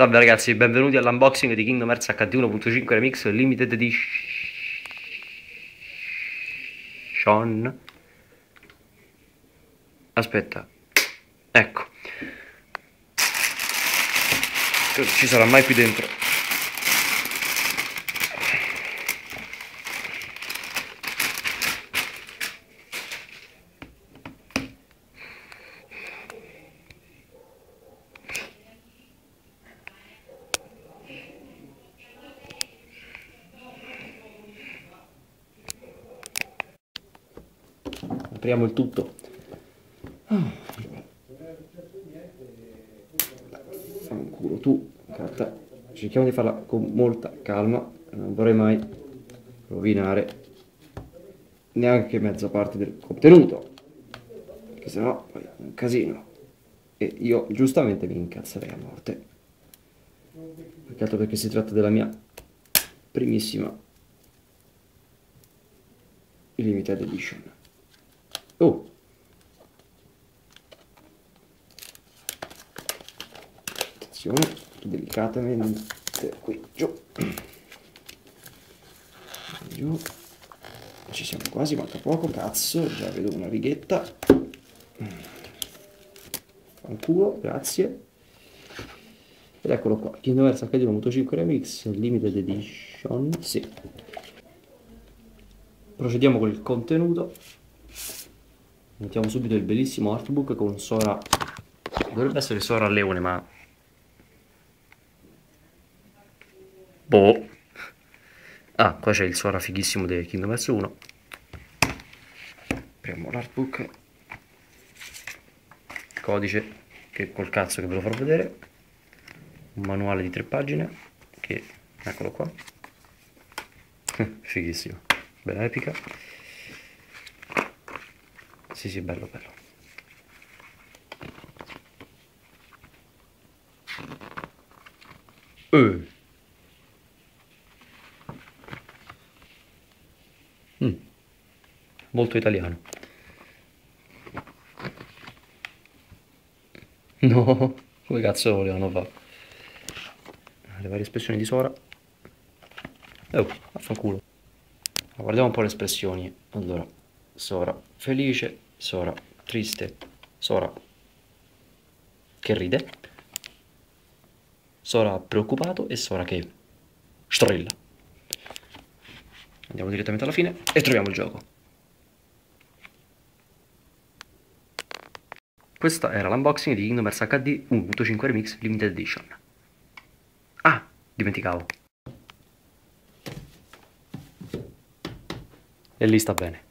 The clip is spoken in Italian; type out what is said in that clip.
Salve ragazzi, benvenuti all'unboxing di Kingdom Hearts HD 1.5 Remix Limited Edition. Aspetta, ecco, cosa ci sarà mai qui dentro? Apriamo il tutto. Fanculo, tu, carta. Cerchiamo di farla con molta calma. Non vorrei mai rovinare neanche mezza parte del contenuto, perché sennò poi è un casino. E io giustamente mi incazzerei a morte. Più che altro perché si tratta della mia primissima limited edition. Oh! Attenzione, delicatamente qui, giù. Giù. Ci siamo quasi, manca poco, cazzo, già vedo una righetta. Fanculo, grazie. Ed eccolo qua, Kingdom Hearts HD 1.5 Remix Limited Edition, sì. Procediamo con il contenuto. Mettiamo subito il bellissimo artbook con Sora. Dovrebbe essere Sora Leone, ma boh. Ah, qua c'è il Sora fighissimo di Kingdom Hearts 1. Apriamo l'artbook. Codice, che col cazzo che ve lo farò vedere. Un manuale di 3 pagine, che eccolo qua. Fighissimo, bella epica. Sì, bello. Molto italiano. No, come cazzo volevano fare? Le varie espressioni di Sora. Oh, affanculo. Guardiamo un po' le espressioni. Allora, Sora felice, Sora triste, Sora che ride, Sora preoccupato e Sora che strilla. Andiamo direttamente alla fine e troviamo il gioco. Questa era l'unboxing di Kingdom Hearts HD 1.5 Remix Limited Edition. Ah, dimenticavo. E lì sta bene.